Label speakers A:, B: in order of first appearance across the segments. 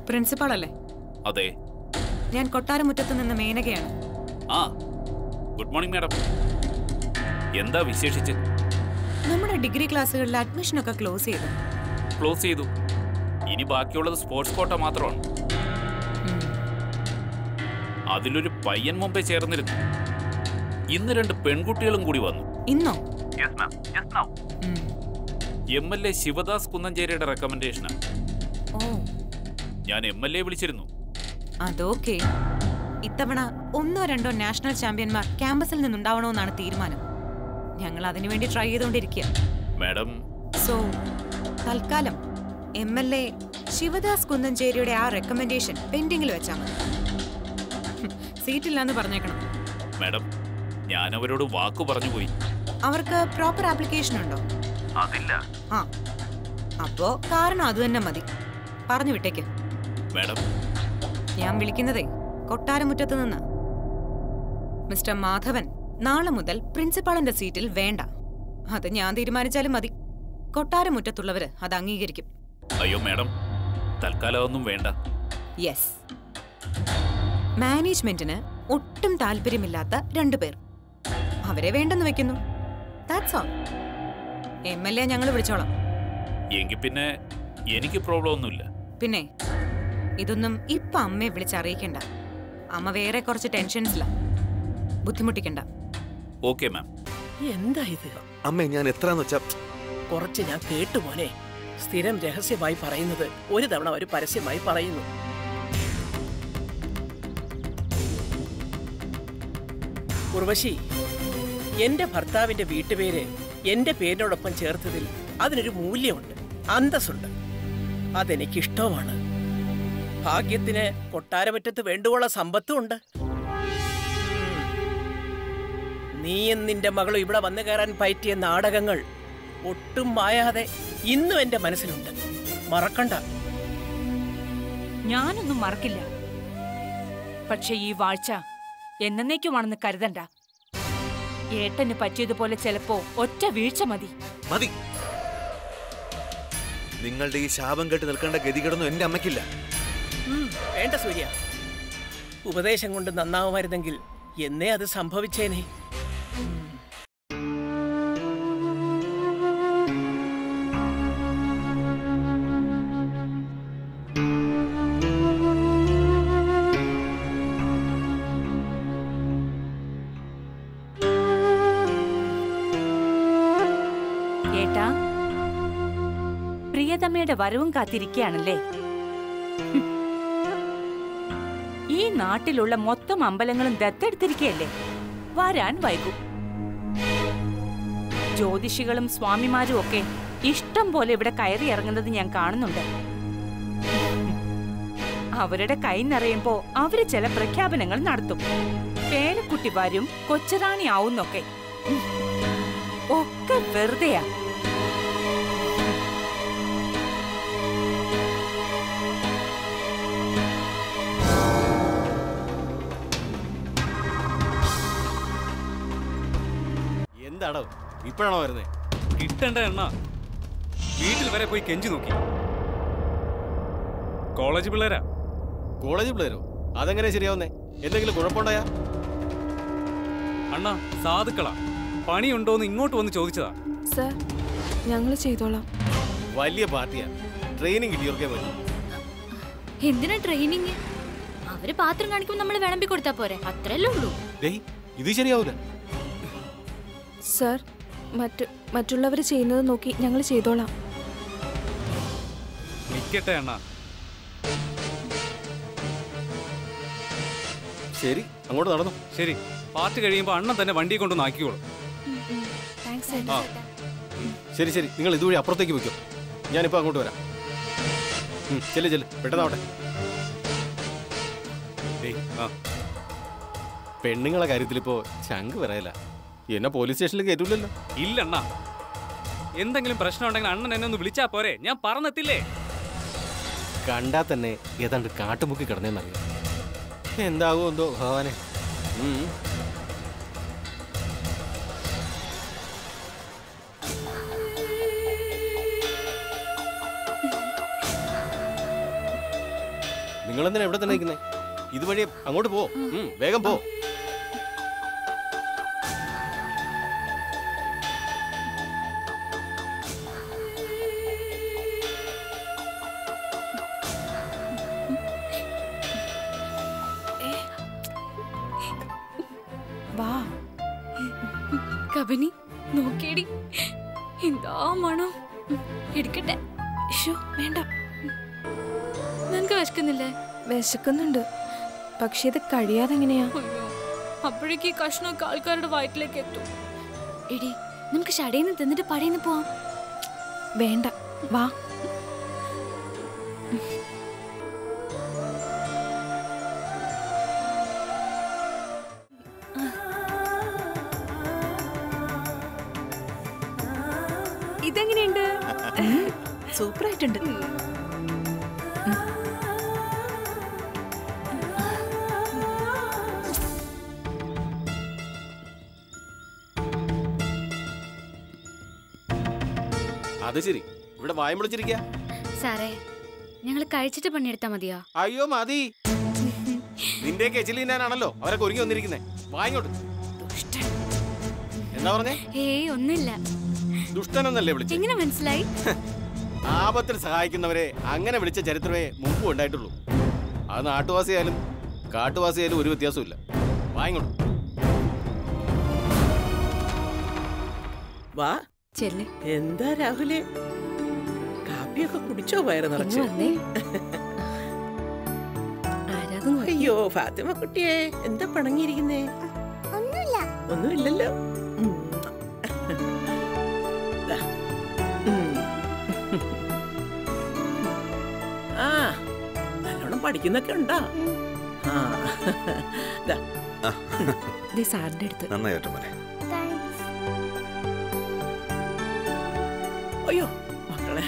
A: Principal അല്ലേ?
B: അതെ.
A: ഞാൻ കൊട്ടാരമുറ്റത്ത് നിന്ന് മേനകയാണ്.
B: ആ, ഗുഡ് മോർണിംഗ് മാഡം. എന്താ വിശേഷിച്ച്?
A: നമ്മുടെ ഡിഗ്രി ക്ലാസ്സുകളിലെ അഡ്മിഷനൊക്കെ ക്ലോസ്
B: ചെയ്തു. ഇനി ബാക്കിയുള്ളത് സ്പോർട്സ് കോട്ട മാത്രമാണ്. അതിലൊരു പയ്യൻ മുമ്പേ ചേർന്നിരുന്നു. ഇന്ന് 2 പെൺകുട്ടികളും കൂടി വന്നു.
A: ഇന്നോ?
B: MLA ശിവദാസ് കുന്നഞ്ചേരിയുടെ റെക്കമെൻഡേഷനാണ്. ഞാൻ MLA വിളിച്ചിരുന്നു.
A: അതൊക്കെ ഇത്തവണ 1-2 നാഷണൽ ചാമ്പ്യന്മാർ ക്യാമ്പസിൽ നിന്നുണ്ടാവണമെന്നാണ് തീരുമാനം. ഞങ്ങൾ അതിനുവേണ്ടി ട്രൈ ചെയ്തുകൊണ്ടിരിക്കുക
B: മാഡം.
A: സോ തൽക്കാലം MLA ശിവദാസ് കുന്നഞ്ചേരിയുടെ ആ റെക്കമെൻഡേഷൻ പെൻഡിങ്ങിൽ വെച്ചാൽ മതി. സീറ്റില്ലാന്ന് പറഞ്ഞേക്കണം.
B: മാഡം, ഞാൻ അവരോട് വാക്കു പറഞ്ഞു പോയി.
A: അവർക്ക് പ്രോപ്പർ ആപ്ലിക്കേഷൻ ഉണ്ടോ?
B: അതില്ല.
A: ആ, അപ്പോ കാരണം അത് തന്നെ മതി. പറഞ്ഞു വിട്ടേക്ക്.
B: മാഡം,
A: ഞാൻ വിളിക്കുന്നതേ കൊട്ടാരമുറ്റത്ത് നിന്ന്. മിസ്റ്റർ മാധവൻ നാളെ മുതൽ പ്രിൻസിപ്പാളിന്റെ സീറ്റിൽ വേണ്ട. അത് ഞാൻ തീരുമാനിച്ചാലും മതി. കൊട്ടാരമുറ്റത്തുള്ളവര് അത് അംഗീകരിക്കും.
B: അയ്യോ മാഡം, തൽക്കാലം ഒന്നും വേണ്ട.
A: യെസ്. മാനേജ്മെന്റിന് ഒട്ടും താല്പര്യമില്ലാത്ത 2 പേർ. അവരെ വേണ്ടെന്ന് വെക്കുന്നു. That's all. MLA ഞങ്ങൾ വിളിച്ചോളാം.
B: എങ്കിൽ പിന്നെ എനിക്ക് പ്രോബ്ലം ഒന്നുമില്ല.
A: പിന്നെ ഇതൊന്നും ഇപ്പൊ അമ്മയെ വിളിച്ചറിയിക്കണ്ട. അമ്മ വേറെ കുറച്ച് ടെൻഷൻസിലാ. ബുദ്ധിമുട്ടിക്കണ്ട.
B: Okay ma'am.
C: എന്താ ഇത്?
D: അമ്മേ, ഞാൻ എത്രന്ന് വെച്ചാ
C: കുറച്ച് ഞാൻ കേട്ടു മോനെ. സ്ഥിരം രഹസ്യമായി പറയുന്നത് ഒരു തവണ അവർ പരസ്യമായി പറയുന്നു. ഉർവശി, എന്റെ ഭർത്താവിന്റെ വീട്ടുപേര് എന്റെ പേരിനോടൊപ്പം ചേർത്തതിൽ അതിനൊരു മൂല്യമുണ്ട്, അന്തസ്സുണ്ട്. അതെനിക്കിഷ്ടവുമാണ്. ഭാഗ്യത്തിന് കൊട്ടാരമുറ്റത്ത് വേണ്ടുവോളം സമ്പത്തും ഉണ്ട്. നീയും നിന്റെ മകളും ഇവിടെ വന്നു കയറാൻ പറ്റിയ നാടകങ്ങൾ ഒട്ടും മായാതെ ഇന്നും എന്റെ മനസ്സിലുണ്ട്. മറക്കണ്ട.
E: ഞാനൊന്നും മറക്കില്ല. പക്ഷെ ഈ വാഴ്ച എന്നേക്കുമാണെന്ന് കരുതണ്ട. ഏട്ടന് പറ്റിയതുപോലെ ചിലപ്പോ ഒറ്റ വീഴ്ച മതി.
D: മതി. നിങ്ങളുടെ ഈ ശാപം കേട്ട് നിൽക്കേണ്ട ഗതികേടൊന്നും എന്റെ അമ്മയ്ക്കില്ല.
C: വേണ്ട സൂര്യ. ഉപദേശം കൊണ്ട് നന്നാവുമായിരുന്നെങ്കിൽ എന്നേ അത് സംഭവിച്ചേനെ.
E: ഏട്ടാ, പ്രിയതമ്മയുടെ വരവും കാത്തിരിക്കുകയാണല്ലേ? ഈ നാട്ടിലുള്ള മൊത്തം അമ്പലങ്ങളും ദത്തെടുത്തിരിക്കുകയല്ലേ? വരാൻ വൈകും. ജ്യോതിഷികളും സ്വാമിമാരും ഒക്കെ ഇഷ്ടം പോലെ ഇവിടെ കയറി ഇറങ്ങുന്നത് ഞാൻ കാണുന്നുണ്ട്. അവരുടെ കൈ നിറയുമ്പോ അവര് ചില പ്രഖ്യാപനങ്ങൾ നടത്തും. പേരക്കുട്ടി വരും, കൊച്ചുറാണി ആവുന്നൊക്കെ. ഒക്കെ വെറുതെയാ.
F: എന്താണോ ഇപ്പോഴാണോ വരുന്നേ?
G: കിട്ടണ്ട എണ്ണ വീട്ടിൽ വരെ പോയി കെഞ്ചി നോക്കി. കോളേജ് പിള്ളേരാ.
F: കോളേജ് പിള്ളേരോ? അതെങ്ങനെ ശരിയാവുന്നേ? എന്തെങ്കിലും കുഴപ്പമുണ്ടായാ?
G: അണ്ണാ സാധുക്കളാ. പണിയുണ്ടോന്ന് ഇങ്ങോട്ട് വന്ന് ചോദിച്ചതാ.
H: സർ, ഞങ്ങൾ ചെയ്തോളാം.
F: വലിയ പാർട്ടിയാ. ട്രെയിനിങ് കിട്ടിയോർക്കേ പറ്റും.
I: എന്തിനാ ട്രെയിനിങ്? അവര് പാത്രം കാണിക്കുമ്പോൾ നമ്മൾ വിളമ്പി കൊടുത്താ പോരെ? അത്രയല്ലേ ഉള്ളൂ.
F: ഇത് ശരിയാവൂല.
H: സർ, മറ്റുള്ളവർ ചെയ്യുന്നത് നോക്കി ഞങ്ങൾ ചെയ്തോളാം.
G: നിക്കട്ടെ അണ്ണാ.
F: ശരി, അങ്ങോട്ട് നടന്നു.
G: ശരി, പാർട്ടി കഴിയുമ്പോ അണ്ണൻ തന്നെ വണ്ടി കൊണ്ടൊന്ന് ആക്കിക്കോളും.
F: ശരി ശരി, നിങ്ങൾ ഇതുവഴി അപ്പുറത്തേക്ക് വെക്കും. ഞാനിപ്പോ അങ്ങോട്ട് വരാം. ചെല്ല് ചെല്ല്, പെട്ടെന്നാവട്ടെ. പെണ്ണുങ്ങളെ കാര്യത്തിൽ ഇപ്പോ ചങ്ക് പറയല. എന്നെ പോലീസ് സ്റ്റേഷനിൽ കയറ്റൂലല്ലോ.
G: ഇല്ലണ്ണ, എന്തെങ്കിലും പ്രശ്നം ഉണ്ടെങ്കിൽ അണ്ണൻ എന്നെ ഒന്ന് വിളിച്ചാ പോരെ? ഞാൻ പറഞ്ഞെത്തില്ലേ?
F: കണ്ടാ തന്നെ ഏതാണ്ട് കാട്ടുമുക്കി കിടന്നേന്നറിയാം. എന്താകുമോ എന്തോ ഭഗവാനെ. നിങ്ങളെന്തിനാ എവിടെ തന്നെ നിൽക്കുന്നേ? ഇതുവഴി അങ്ങോട്ട് പോ. വേഗം പോ.
H: വാ.
I: കബനി നോക്കിയടി, എന്താ മണം. എടുക്കട്ടെ.
H: വേണ്ട,
I: നിനക്ക് വിശക്കുന്നില്ലേ?
H: വിശക്കുന്നുണ്ട്, പക്ഷെ ഇത് കഴിയാതെ എങ്ങനെയാ?
I: അയ്യോ, അപ്പോഴേക്ക് ഈ കഷ്ണമൊക്കെ ആൾക്കാരുടെ വയറ്റിലേക്ക് എത്തും. എടി, നമുക്ക് ഷടേന്ന് തിന്നിട്ട് പടേന്ന് പോവാം.
H: വേണ്ട, വാ. ഇതെങ്ങനെയുണ്ട്? സൂപ്പറായിട്ടുണ്ട്.
F: അത് ശരി, ഇവിടെ വായം വിളിച്ചിരിക്കുക.
I: സാറേ, ഞങ്ങൾ കഴിച്ചിട്ട് പണിയെടുത്താ മതിയോ?
F: അയ്യോ മതി. നിന്റെ കെച്ചിലിനാണല്ലോ അവരൊക്കെ ഒരുങ്ങി വന്നിരിക്കുന്നേ. വായിങ്ങോട്ട്. എന്താ പറഞ്ഞേ?
I: ഏയ് ഒന്നുമില്ല.
F: ദുഷ്ടനെന്നല്ലേ വിളിച്ചത്?
I: എങ്ങനെ മനസ്സിലായി?
F: ആപത്തിൽ സഹായിക്കുന്നവരെ അങ്ങനെ വിളിച്ച ചരിത്രമേ മുമ്പ് ഉണ്ടായിട്ടുള്ളൂ. അത് നാട്ടുവാസിയായാലും കാട്ടുവാസിയായാലും ഒരു വ്യത്യാസമില്ല. വായിങ്ങോട്ട്.
C: വാ.
H: ചെല്ല്.
C: എന്താ രാഹുലേ, കാപ്പിയൊക്കെ കുടിച്ചോ? വയറ് നിറച്ച്? അയ്യോ ഫാത്തിമ കുട്ടിയെ, എന്താ പണങ്ങിയിരിക്കുന്നേ? ഒന്നുമില്ലല്ലോ. ആ, നല്ലോണം പഠിക്കുന്നൊക്കെ ഉണ്ടാ?
H: സാറിന്റെ അടുത്ത്.
D: നന്നായിട്ട് മോനെ.
C: അയ്യോ മക്കളെ,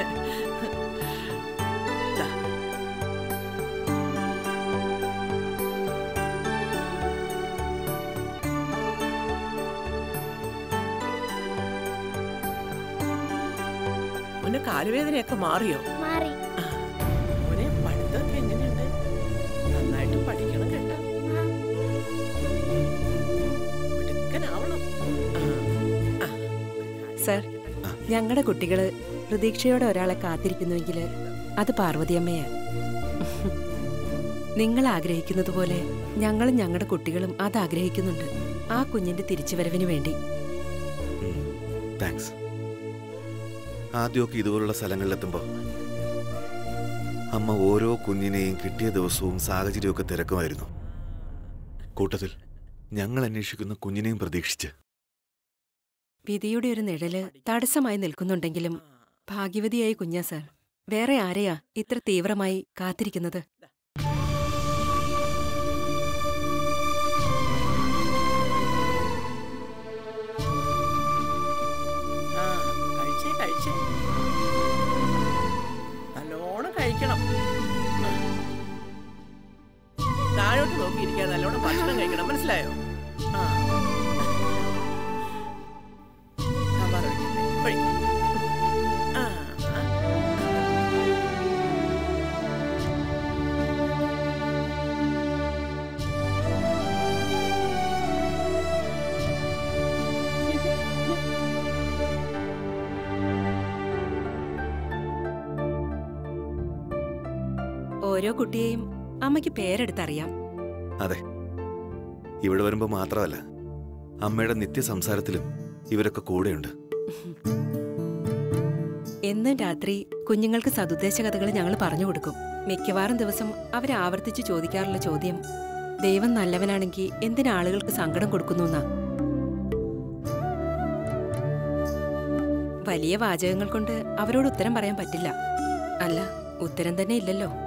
C: മോനെ കാലുവേദനയൊക്കെ മാറിയോ?
I: മാറി.
C: മോനെ പഠിത്തമൊക്കെ എങ്ങനെയുണ്ട്? നന്നായിട്ട് പഠിക്കണം കേട്ടോ. മിടുക്കനാവണം.
J: സർ, ഞങ്ങളുടെ കുട്ടികള് പ്രതീക്ഷയോടെ ഒരാളെ കാത്തിരിക്കുന്നുവെങ്കിൽ അത് പാർവതിയമ്മയാ. നിങ്ങൾ ആഗ്രഹിക്കുന്നത് പോലെ ഞങ്ങളും ഞങ്ങളുടെ കുട്ടികളും അത് ആഗ്രഹിക്കുന്നുണ്ട്, ആ കുഞ്ഞിന്റെ തിരിച്ചുവരവിന് വേണ്ടി.
D: താങ്ക്സ്. ആദ്യമൊക്കെ ഇതുപോലുള്ള സ്ഥലങ്ങളിലെത്തുമ്പോൾ അമ്മ ഓരോ കുഞ്ഞിനെയും കിട്ടിയ ദിവസവും സാഹചര്യമൊക്കെ തിരക്കുമായിരുന്നു. കൂട്ടത്തിൽ ഞങ്ങൾ അന്വേഷിക്കുന്ന കുഞ്ഞിനെയും പ്രതീക്ഷിച്ച്.
J: വിധിയുടെ ഒരു നിഴല് തടസ്സമായി നിൽക്കുന്നുണ്ടെങ്കിലും ഭാഗ്യവതിയായി കുഞ്ഞാ സാർ. വേറെ ആരെയാ ഇത്ര തീവ്രമായി കാത്തിരിക്കുന്നത്?
C: നല്ലോണം കഴിക്കണം. താഴോട്ട് നോക്കിയിരിക്കാൻ നല്ലോണം ഭക്ഷണം കഴിക്കണം, മനസ്സിലായോ?
J: ഓരോ കുട്ടിയെയും അമ്മയ്ക്ക് പേരെടുത്തറിയാം.
D: അതെ, ഇവിടെ വരുമ്പോ മാത്രമല്ല, അമ്മയുടെ നിത്യസംസാരത്തിലും ഇവരൊക്കെ കൂടെയുണ്ട്.
J: എന്നും രാത്രി കുഞ്ഞുങ്ങൾക്ക് സതുദ്ദേശ കഥകൾ ഞങ്ങൾ പറഞ്ഞു കൊടുക്കും. മിക്കവാറും ദിവസം അവരാവർത്തിച്ച് ചോദിക്കാറുള്ള ചോദ്യം, ദൈവം നല്ലവനാണെങ്കിൽ എന്തിനാളുകൾക്ക് സങ്കടം കൊടുക്കുന്നുവെന്നാ. വലിയ വാചകങ്ങൾ കൊണ്ട് അവരോട് ഉത്തരം പറയാൻ പറ്റില്ല. അല്ല, ഉത്തരം തന്നെ ഇല്ലല്ലോ.